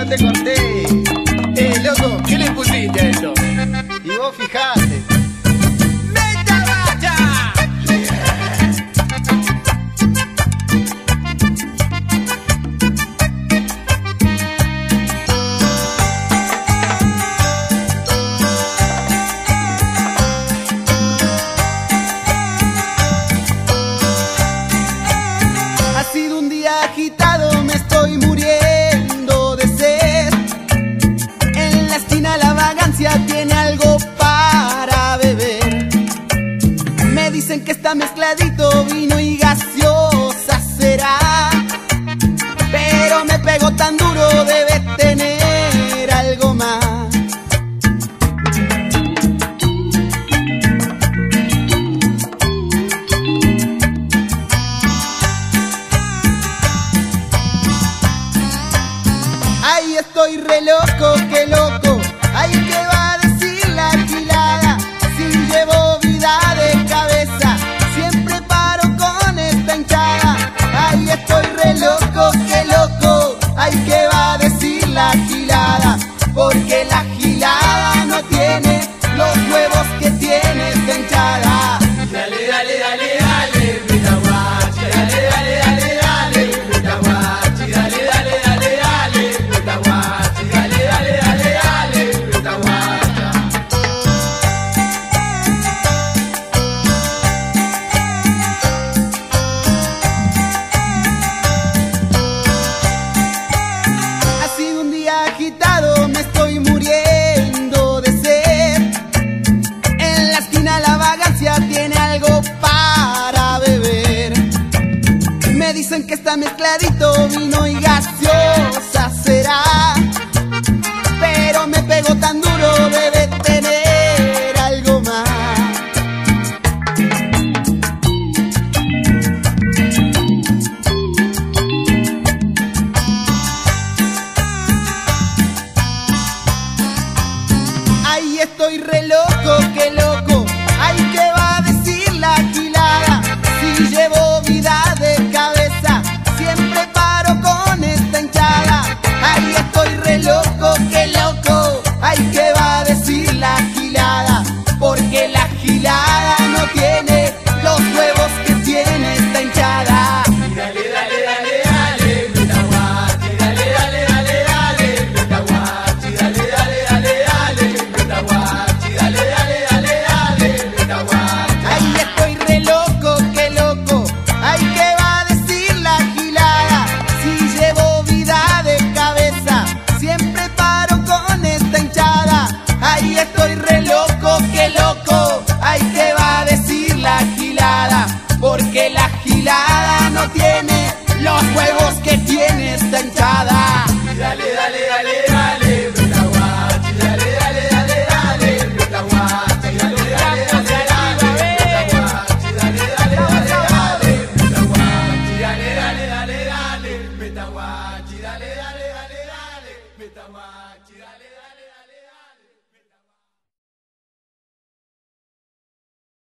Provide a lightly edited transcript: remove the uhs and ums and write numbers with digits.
no te conté. Loco, ¿qué le pusiste a eso? Y vos fijate. ¡Meta vaya! Ha sido un día agitado, me estoy muriendo de sed. En la esquina la vagancia tiene algo para beber. Me dicen que está mezcladito, vino y gaseosa será. Pero me pegó tan duro, debe tener algo más. Ay, estoy re loco, qué loco. Ay, ¿qué va a decir la gilada? Si llevo vida de cabeza, siempre paro con esta hinchada. Ay, estoy re loco, qué loco. Ay, ¿qué va a decir la gilada? Porque la gilada no tiene los huevos que tiene esta hinchada. Dale, dale, dale, dale, meta guachi. Dale, dale, dale, dale, meta guachi. Dale, dale, dale, dale, meta guachi. Dale, dale, dale, dale, meta guacha. Ha sido un día agitado, me estoy muriendo de sed. En la esquina la vagancia tiene algo para beber. Me dicen que está mezcladito, vino y gaseosa será. Pero me pegó tan duro, debe tener algo más. Ay, estoy re loco, qué loco. Ay, ¿qué va a decir la gilada? Si llevo vida de cabeza, siempre paro con esta hinchada. Ay, estoy re loco, qué loco. Ay, ¿qué va a decir la gilada? Porque la gilada no tiene los huevos que tiene esta hinchada. Dale, dale, dale, dale, meta guachi. Dale, dale, dale, dale, meta guachi. Dale, dale, dale, dale, meta guachi. Dale, dale, dale, dale, meta guachi. Ay, estoy re loco, qué loco. Ay, ¿qué va a decir la gilada? Si llevo vida de cabeza, siempre paro con esta hinchada. Ay, estoy re loco, qué loco. Ay, ¿qué va a decir la gilada? Porque la gilada no tiene los huevos que tiene esta hinchada. Dale, dale, dale, dale, meta guachi. Dale, dale, dale, dale, meta guachi. Dale, dale, dale, dale, meta guachi. Dale, dale, dale, dale, meta guachi. Dale, dale, dale, dale, meta guachi. Dale, dale, dale, dale, meta guachi. Dale.